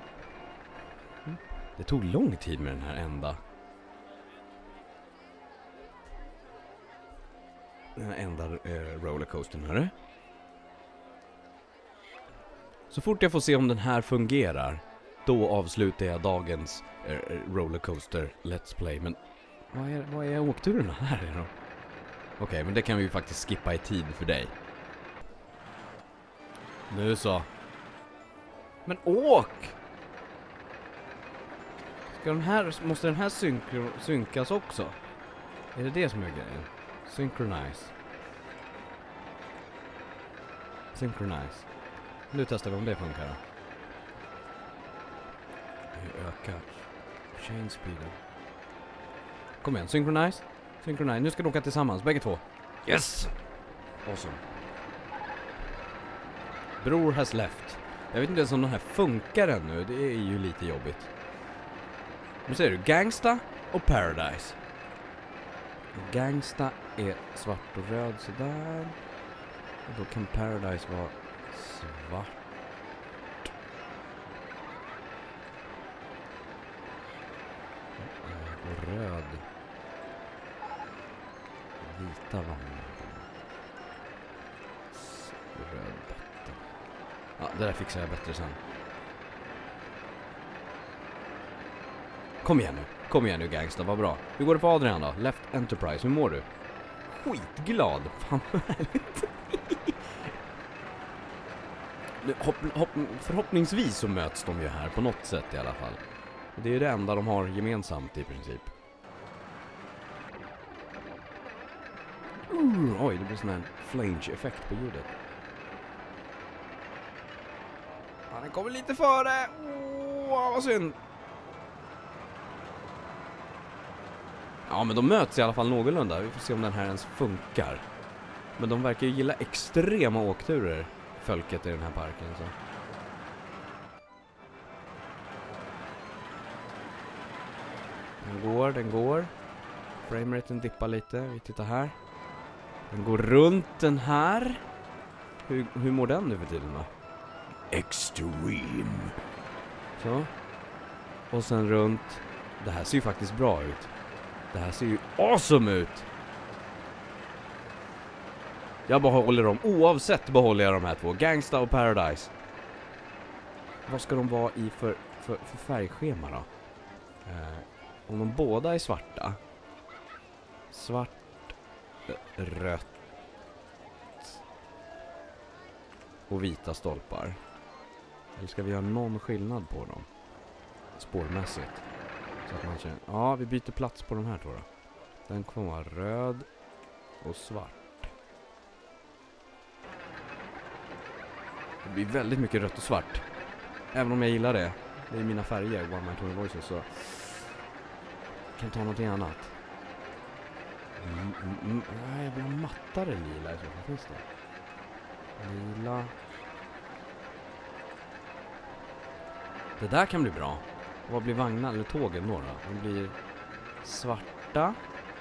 Det tog lång tid med den här enda. Den här enda eh, rollercoastern, hörru. Så fort jag får se om den här fungerar, då avslutar jag dagens eh, rollercoaster Let's Play. Men vad är, vad är åkturerna här då? Okej, okay, men det kan vi ju faktiskt skippa i tid för dig. Nu så. Men åk! Ska den här, måste den här synk, synkas också? Är det det som är grejen? Synchronize. Synchronize. Nu testar vi om det funkar då. Vi ökar chain speeden. Kom igen, synchronize. Synchronize. Nu ska de åka tillsammans, bägge två. Yes! Awesome. Bror has left. Jag vet inte ens om den här funkar ännu. Det är ju lite jobbigt. Nu ser du, Gangsta och Paradise. Gangsta är svart och röd sådär. Och då kan Paradise vara svart. Och röd. Vita vagnar. Röd botten. Ja, det där fixar jag bättre sen. Kom igen nu. Kom igen nu, Gangsta, vad bra. Hur går det på Adrian då? Left Enterprise, hur mår du? Skitglad. Fan vad härligt. hopp, hopp, förhoppningsvis så möts de ju här på något sätt i alla fall. Det är ju det enda de har gemensamt i princip. Uh, oj, det blir sån här flange-effekt på ljudet. Ja, den kommer lite före. Åh, oh, vad synd. Ja, men de möts i alla fall någorlunda. Vi får se om den här ens funkar. Men de verkar ju gilla extrema åkturer, folket i den här parken. Så. Den går, den går. Frameraten dippar lite. Vi tittar här. Den går runt den här. Hur, hur mår den nu för tiden då? Extreme. Så. Och sen runt. Det här ser ju faktiskt bra ut. Det här ser ju awesome ut. Jag behåller dem. Oavsett behåller jag de här två. Gangsta och Paradise. Vad ska de vara i för, för, för färgschema då? Eh, om de båda är svarta. Svart. Rött. Och vita stolpar. Eller ska vi göra någon skillnad på dem? Spårmässigt. Så att man känner, ja, vi byter plats på de här två då. Den kommer vara röd och svart. Det blir väldigt mycket rött och svart. Även om jag gillar det. Det är mina färger, One Man twenty Voices, så kan ta någonting annat. Mm, mm, mm. Nej, jag vill ha mattare lila i så fall. Finns det? Lila. Det där kan bli bra. Vad blir vagnar eller tågen då då? De blir svarta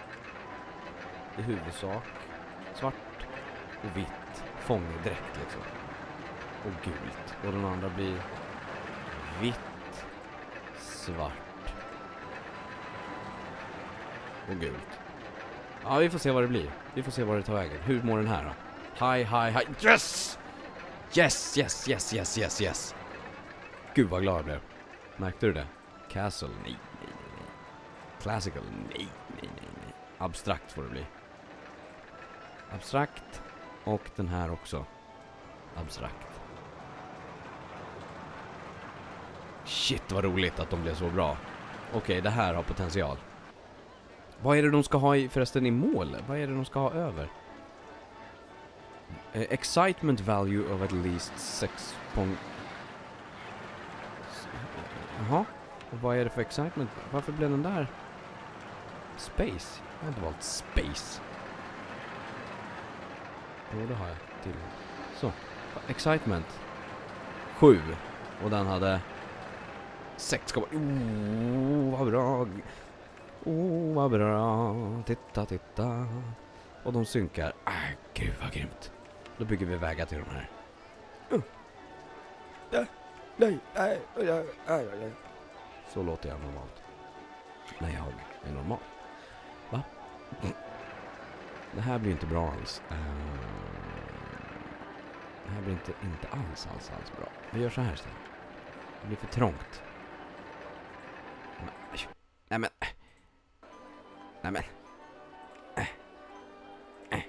i huvudsak. Svart och vitt. Fångdräkt liksom. Och gult. Och den andra blir vitt, svart och gult. Ja, vi får se vad det blir. Vi får se vad det tar vägen. Hur mår den här då? Hi, hi, hi. Yes! Yes, yes, yes, yes, yes, yes. Gud vad glad jag blev. Märkte du det? Castle, nej, nej, nej. Classical, nej, nej, nej, nej. Abstrakt får det bli. Abstrakt. Och den här också. Abstrakt. Shit vad roligt att de blev så bra. Okej, okay, det här har potential. Vad är det de ska ha i, förresten i mål? Vad är det de ska ha över? Uh, excitement value of at least sex point... Jaha. Och vad är det för excitement? Varför blev den där? Space? Jag har inte valt space. Jo, det har jag tydligen. Så. Excitement. Sju. Och den hade... sex. Oh, vad bra. Oh, vad bra. Titta, titta. Och de synkar. Ah, gud vad grymt. Då bygger vi vägar till de här. Uh. Ja. Nej, nej, nej, nej, nej. Så låter jag normalt. När jag är normal. Va? Det här blir inte bra alls. Uh, det här blir inte, inte alls, alls, alls bra. Vi gör så här istället. Det blir för trångt. Nej men. Nej men. Äh. Äh.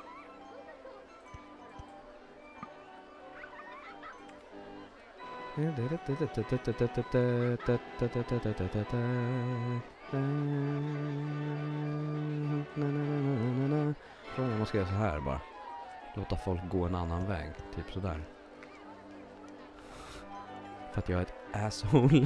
Frågan man ska göra så här bara. Låta folk gå en annan väg. Typ sådär. För att jag är ett asshole.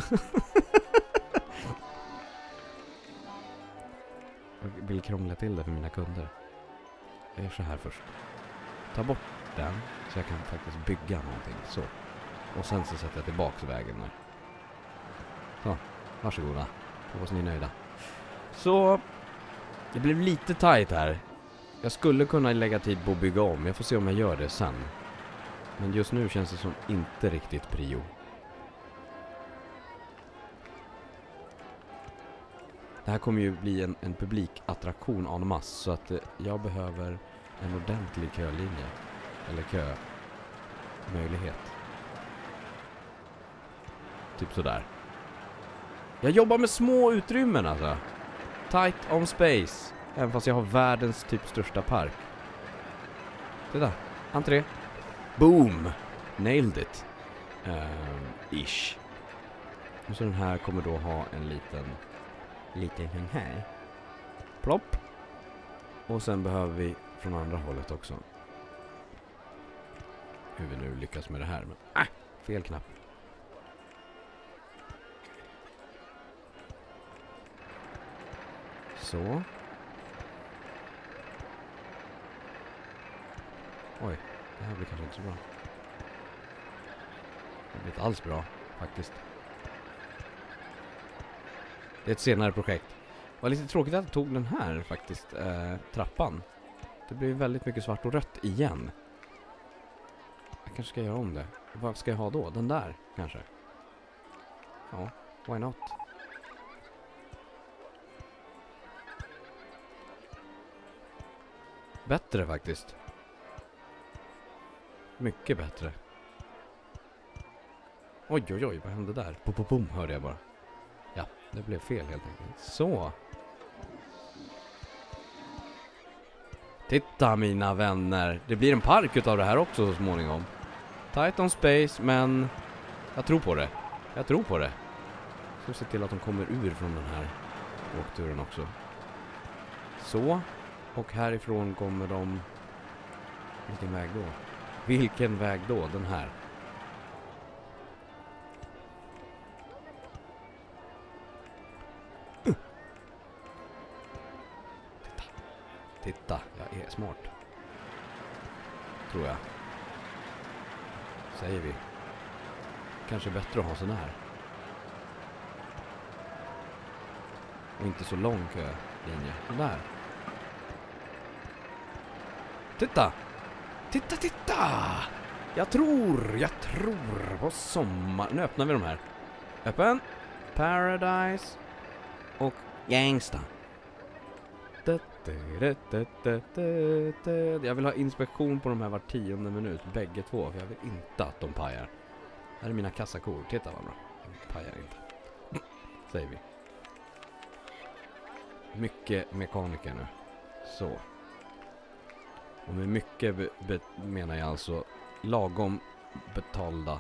Jag vill krångla till det för mina kunder. Jag gör så här först. Ta bort den så jag kan faktiskt bygga någonting. Så. Och sen så sätter jag tillbaka vägen där. Så, varsågoda. Hoppas ni är nöjda. Så, det blev lite tajt här. Jag skulle kunna lägga tid på att bygga om. Jag får se om jag gör det sen. Men just nu känns det som inte riktigt prio. Det här kommer ju bli en, en publikattraktion en masse. Så att eh, jag behöver en ordentlig kölinje. Eller kömöjlighet. Typ sådär. Jag jobbar med små utrymmen alltså. Tight on space. Även fast jag har världens typ största park. Titta, entré. Boom! Nailed it. Um, ish. Och så den här kommer då ha en liten... Liten den här. Plopp. Och sen behöver vi från andra hållet också. Hur vi nu lyckas med det här. Men, ah, fel knapp. Så. Oj, det här blir kanske inte så bra. Det blir inte alls bra, faktiskt. Det är ett senare projekt. Det var lite tråkigt att jag tog den här, faktiskt, eh, trappan. Det blir väldigt mycket svart och rött igen. Jag kanske ska göra om det. Vad ska jag ha då? Den där, kanske? Ja, why not? Bättre faktiskt. Mycket bättre. Oj, oj, oj, vad hände där? Pum, pum, pum, hörde jag bara. Ja, det blev fel helt enkelt. Så. Titta mina vänner. Det blir en park utav det här också så småningom. Tight on space, men jag tror på det. Jag tror på det. Så se till att de kommer ur från den här åkturen också. Så. Och härifrån kommer de... Vilken väg då? Vilken väg då? Den här. Uh. Titta. Titta, jag är smart. Tror jag. Säger vi. Kanske bättre att ha sån här. Och inte så lång kölinje. Den där. Titta! Titta, titta! Jag tror, jag tror på sommar... Nu öppnar vi de här. Öppen. Paradise. Och Gangsta. Jag vill ha inspektion på de här var tionde minut. Bägge två. För jag vill inte att de pajar. Här är mina kassakor. Titta vad bra. De pajar inte. Säger vi. Mycket mekaniker nu. Så. Och med mycket be- be- menar jag alltså lagom betalda.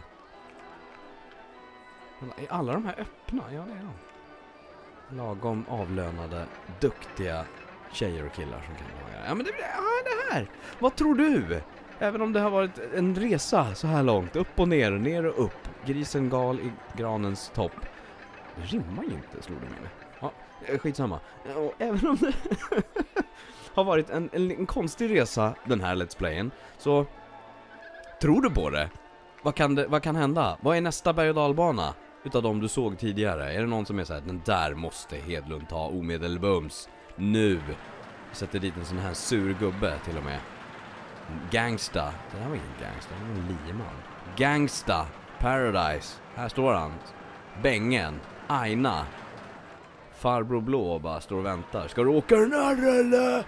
Är alla de här öppna? Ja, det är de. Lagom avlönade, duktiga tjejer och killar som kan vara. Ja, men det, ja, det här. Vad tror du? Även om det har varit en resa så här långt. Upp och ner, ner och upp. Grisen gal i granens topp. Det rimmar ju inte, slår du mig. Ja, skitsamma. Och även om det har varit en, en, en konstig resa, den här Let's Playen, så tror du på det? Vad kan, det, vad kan hända? Vad är nästa berg- och dalbana utav de du såg tidigare? Är det någon som är såhär, den där måste Hedlund ta omedelbums nu? Sätter dit en sån här sur gubbe till och med. Gangsta. Det där var ingen gangsta, det var en lieman. Gangsta. Paradise. Här står han. Bengen. Aina. Farbror Blå bara står och väntar. Ska du åka den här eller?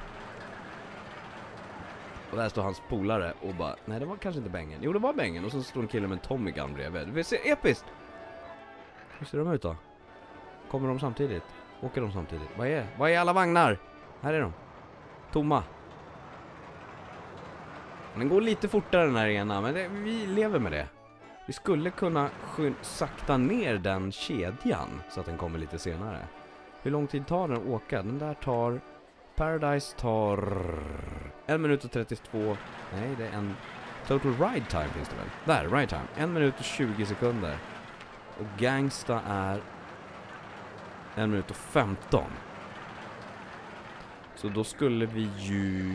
Och där står hans polare och bara, nej det var kanske inte Bengen. Jo det var Bengen. Och så står en kille med en Tommy Gun bredvid. Det ser episkt. Hur ser de ut då? Kommer de samtidigt? Åker de samtidigt? Vad är? Vad är alla vagnar? Här är de. Tomma. Den går lite fortare den här ena, men det, vi lever med det. Vi skulle kunna skyn- sakta ner den kedjan så att den kommer lite senare. Hur lång tid tar den att åka? Den där tar... Paradise tar... en minut och trettiotvå... Nej, det är en... Total ride time finns det väl? Där, ride time. en minut och tjugo sekunder. Och Gangsta är... en minut och femton. Så då skulle vi ju...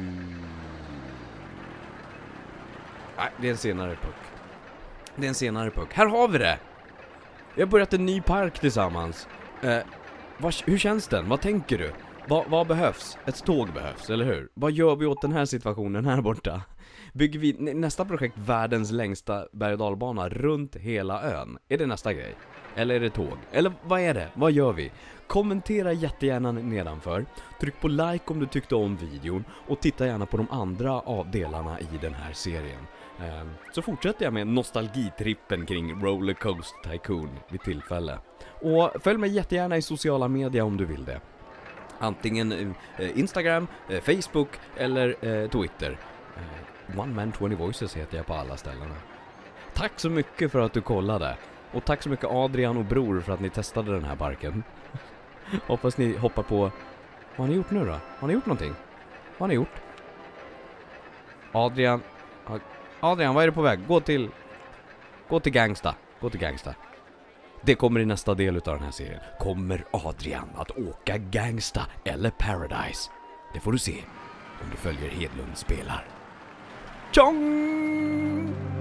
Nej, det är en senare puck. Det är en senare puck. Här har vi det! Vi har börjat en ny park tillsammans. Eh, vad, hur känns den? Vad tänker du? Va, vad behövs? Ett tåg behövs, eller hur? Vad gör vi åt den här situationen här borta? Bygger vi nästa projekt världens längsta berg- och dalbana runt hela ön? Är det nästa grej? Eller är det tåg? Eller vad är det? Vad gör vi? Kommentera jättegärna nedanför. Tryck på like om du tyckte om videon. Och titta gärna på de andra avdelarna i den här serien. Så fortsätter jag med nostalgitrippen kring Rollercoaster Tycoon vid tillfälle. Och följ mig jättegärna i sociala medier om du vill det. Antingen eh, Instagram, eh, Facebook eller eh, Twitter. eh, One Man twenty Voices heter jag på alla ställena. Tack så mycket för att du kollade. Och tack så mycket Adrian och Bror för att ni testade den här parken. Hoppas ni hoppar på. Vad har ni gjort nu då? Har ni gjort någonting? Vad har ni gjort? Adrian Adrian, vad är du på väg? Gå till Gå till Gangsta. Gå till Gangsta. Det kommer i nästa del av den här serien. Kommer Adrian att åka Gangsta eller Paradise? Det får du se om du följer Hedlund spelar. Tjong!